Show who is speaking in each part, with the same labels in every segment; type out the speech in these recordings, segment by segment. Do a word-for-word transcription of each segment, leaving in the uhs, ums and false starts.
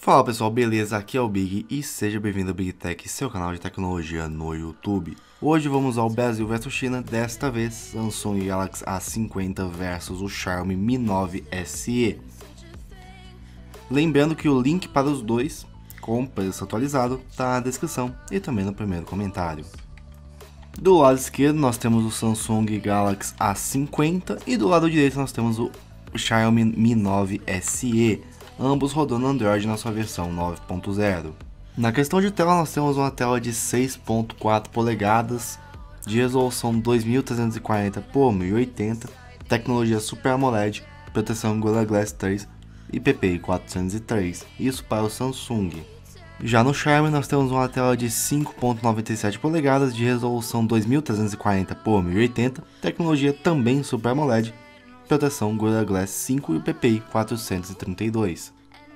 Speaker 1: Fala pessoal, beleza? Aqui é o Big e seja bem-vindo ao Big Tech, seu canal de tecnologia no YouTube. Hoje vamos ao Brasil versus China, desta vez Samsung Galaxy A cinquenta versus o Xiaomi Mi nove S E. Lembrando que o link para os dois, com preço atualizado, está na descrição e também no primeiro comentário. Do lado esquerdo nós temos o Samsung Galaxy A cinquenta e do lado direito nós temos o Xiaomi Mi nove S E, ambos rodando Android na sua versão nove ponto zero. Na questão de tela nós temos uma tela de seis ponto quatro polegadas, de resolução dois mil trezentos e quarenta por mil e oitenta, tecnologia Super AMOLED, proteção Gorilla Glass três e P P I quatrocentos e três, isso para o Samsung. Já no Xiaomi nós temos uma tela de cinco ponto noventa e sete polegadas, de resolução dois mil trezentos e quarenta por mil e oitenta, tecnologia também Super AMOLED, proteção Gorilla Glass cinco e P P I quatrocentos e trinta e dois.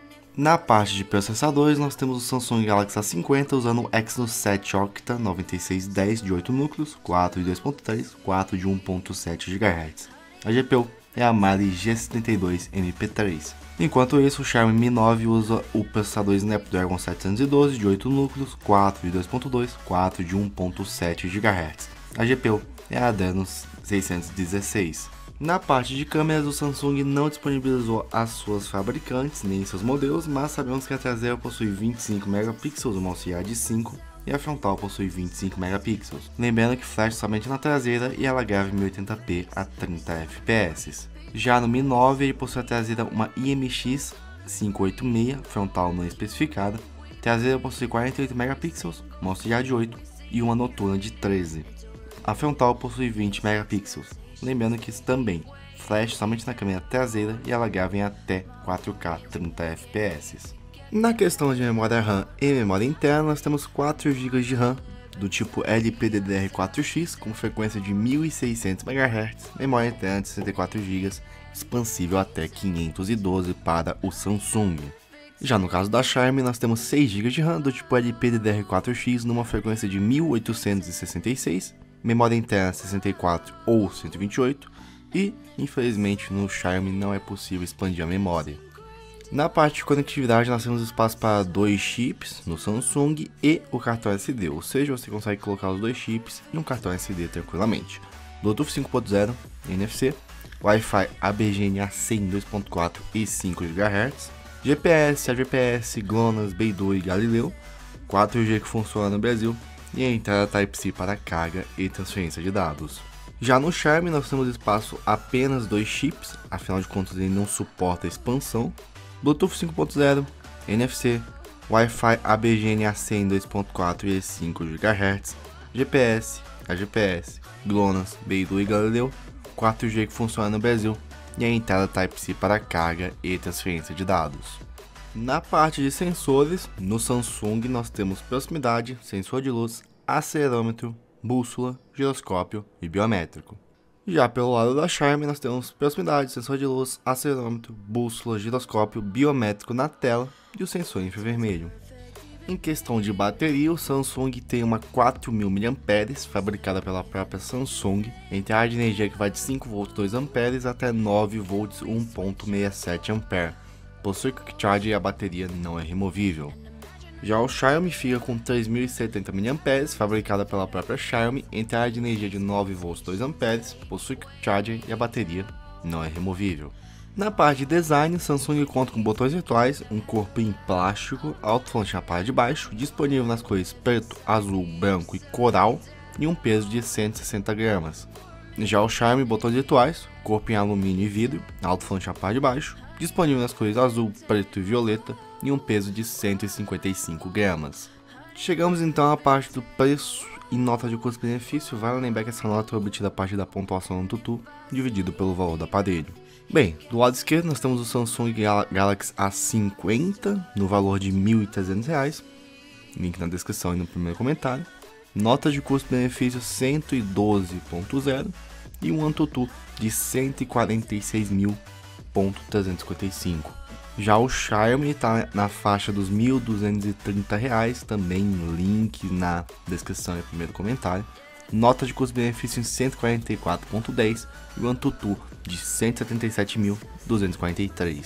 Speaker 1: Na parte de processadores nós temos o Samsung Galaxy A cinquenta usando o Exynos sete Octa noventa e seis dez de oito núcleos, quatro de dois ponto três, quatro de um ponto sete gigahertz. A G P U é a Mali G setenta e dois M P três. Enquanto isso, o Xiaomi Mi nove usa o processador Snapdragon setecentos e doze de oito núcleos, quatro de dois ponto dois, quatro de um ponto sete gigahertz. A G P U é a Adreno seiscentos e dezesseis. Na parte de câmeras, o Samsung não disponibilizou as suas fabricantes nem seus modelos, mas sabemos que a traseira possui vinte e cinco megapixels, uma auxiliar de cinco, e a frontal possui vinte e cinco megapixels. Lembrando que flash somente na traseira e ela grava em mil e oitenta p a trinta F P S. Já no Mi nove ele possui a traseira uma I M X quinhentos e oitenta e seis, frontal não especificada, traseira possui quarenta e oito megapixels, uma auxiliar de oito e uma noturna de treze. A frontal possui vinte megapixels. Lembrando que isso também, flash somente na câmera traseira e ela grava em até quatro K trinta F P S. Na questão de memória RAM e memória interna, nós temos quatro gigas de RAM do tipo L P D D R quatro X com frequência de mil e seiscentos megahertz, memória interna de sessenta e quatro gigas, expansível até quinhentos e doze para o Samsung. Já no caso da Xiaomi, nós temos seis gigas de RAM do tipo L P D D R quatro X numa frequência de mil oitocentos e sessenta e seis, memória interna sessenta e quatro ou cento e vinte e oito, e infelizmente no Xiaomi não é possível expandir a memória. Na parte de conectividade nós temos espaço para dois chips no Samsung e o cartão S D, ou seja, você consegue colocar os dois chips em um cartão S D tranquilamente. Bluetooth cinco ponto zero, N F C, Wi-Fi A B G N A C em dois ponto quatro e cinco gigahertz, G P S, A G P S, GLONASS, Beidou e Galileu, quatro G que funciona no Brasil, e a entrada Type-C para carga e transferência de dados. Já no Xiaomi nós temos espaço apenas dois chips, afinal de contas ele não suporta expansão, Bluetooth cinco ponto zero, N F C, Wi-Fi A B G N A C em dois ponto quatro e cinco gigahertz, G P S, A G P S, GLONASS, Beidou e Galileu, quatro G que funciona no Brasil e a entrada Type-C para carga e transferência de dados. Na parte de sensores, no Samsung nós temos proximidade, sensor de luz, acelerômetro, bússola, giroscópio e biométrico. Já pelo lado da Xiaomi nós temos proximidade, sensor de luz, acelerômetro, bússola, giroscópio, biométrico na tela e o sensor infravermelho. Em questão de bateria, o Samsung tem uma quatro mil miliampères fabricada pela própria Samsung, entrada de energia que vai de cinco volts dois amperes até nove volts um ponto sessenta e sete amperes. Possui Quick Charge e a bateria não é removível. Já o Xiaomi fica com três mil e setenta miliampères, fabricada pela própria Xiaomi, entrada de energia de nove volts dois amperes, possui Quick Charge e a bateria não é removível. Na parte de design, Samsung conta com botões virtuais, um corpo em plástico, alto-falante na parte de baixo, disponível nas cores preto, azul, branco e coral, e um peso de cento e sessenta gramas. Já o Xiaomi, botões virtuais, corpo em alumínio e vidro, alto-falante na parte de baixo, disponível nas cores azul, preto e violeta e um peso de cento e cinquenta e cinco gramas. Chegamos então à parte do preço e nota de custo-benefício. Vale lembrar que essa nota é obtida a partir da pontuação no Tutu, dividido pelo valor do aparelho. Bem, do lado esquerdo nós temos o Samsung Galaxy A cinquenta no valor de mil e trezentos reais, link na descrição e no primeiro comentário. Nota de custo-benefício cento e doze ponto zero e um AnTuTu de cento e quarenta e seis mil trezentos e cinquenta e cinco. Já o Xiaomi está na faixa dos mil duzentos e trinta reais, também link na descrição e no primeiro comentário. Nota de custo-benefício em cento e quarenta e quatro ponto dez e o AnTuTu de cento e setenta e sete mil duzentos e quarenta e três.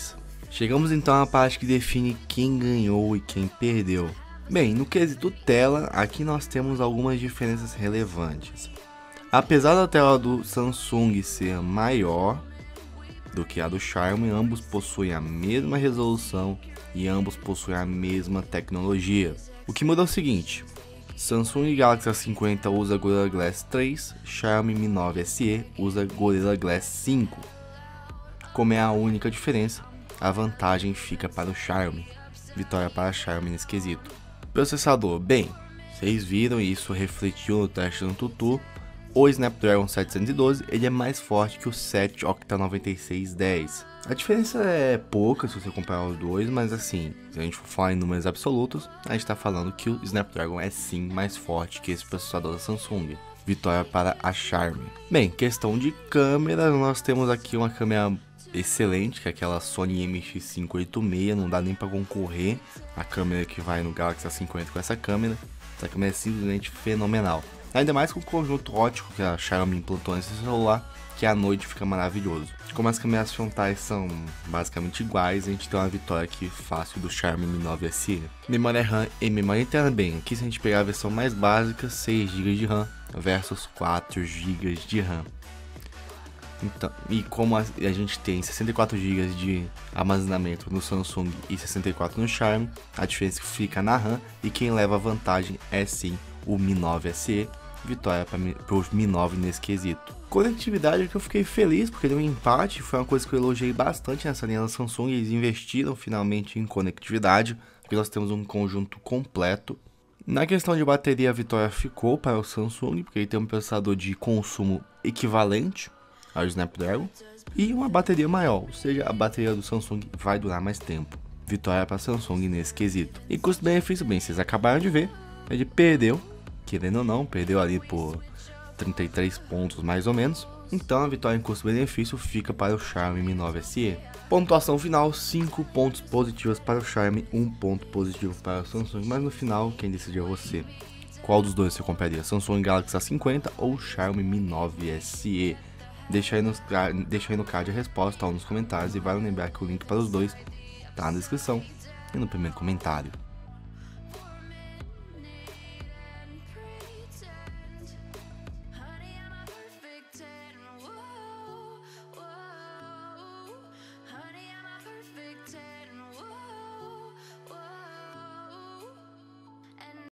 Speaker 1: Chegamos então à parte que define quem ganhou e quem perdeu. Bem, no quesito tela, aqui nós temos algumas diferenças relevantes. Apesar da tela do Samsung ser maior do que a do Xiaomi, ambos possuem a mesma resolução e ambos possuem a mesma tecnologia. O que muda é o seguinte: Samsung Galaxy A cinquenta usa Gorilla Glass três, Xiaomi Mi nove S E usa Gorilla Glass cinco. Como é a única diferença, a vantagem fica para o Xiaomi. Vitória para a Xiaomi nesse quesito. Processador, bem, vocês viram e isso refletiu no teste do Tutu. O Snapdragon setecentos e doze ele é mais forte que o sete Octa noventa e seis dez. A diferença é pouca se você comparar os dois, mas assim, se a gente for falar em números absolutos, a gente está falando que o Snapdragon é sim mais forte que esse processador da Samsung. Vitória para a Xiaomi. Bem, questão de câmera, nós temos aqui uma câmera excelente, que é aquela Sony M X quinhentos e oitenta e seis, não dá nem para concorrer a câmera que vai no Galaxy A cinquenta com essa câmera. Essa câmera é simplesmente fenomenal. Ainda mais com o conjunto ótico que a Xiaomi implantou nesse celular, que à noite fica maravilhoso. Como as câmeras frontais são basicamente iguais, a gente tem uma vitória aqui fácil do Xiaomi Mi nove S E. Memória RAM e memória interna, bem, aqui se a gente pegar a versão mais básica, seis gigas de RAM versus quatro gigas de RAM. Então, e como a, a gente tem sessenta e quatro gigas de armazenamento no Samsung e sessenta e quatro no Xiaomi, a diferença fica na RAM e quem leva a vantagem é sim o Mi nove S E. Vitória para o Mi nove nesse quesito. Conectividade é que eu fiquei feliz porque deu um empate, foi uma coisa que eu elogiei bastante nessa linha da Samsung. Eles investiram finalmente em conectividade, porque nós temos um conjunto completo. Na questão de bateria, a vitória ficou para o Samsung, porque ele tem um processador de consumo equivalente ao Snapdragon e uma bateria maior, ou seja, a bateria do Samsung vai durar mais tempo. Vitória para a Samsung nesse quesito. E custo-benefício, bem, vocês acabaram de ver, ele perdeu, querendo ou não, perdeu ali por trinta e três pontos mais ou menos. Então a vitória em custo-benefício fica para o Xiaomi Mi nove S E. Pontuação final, cinco pontos positivos para o Xiaomi, um ponto positivo para o Samsung, mas no final quem decide é você. Qual dos dois você compraria? Samsung Galaxy A cinquenta ou Xiaomi Mi nove S E? Deixa aí, nos, deixa aí no card a resposta ou nos comentários, e vale lembrar que o link para os dois está na descrição e no primeiro comentário.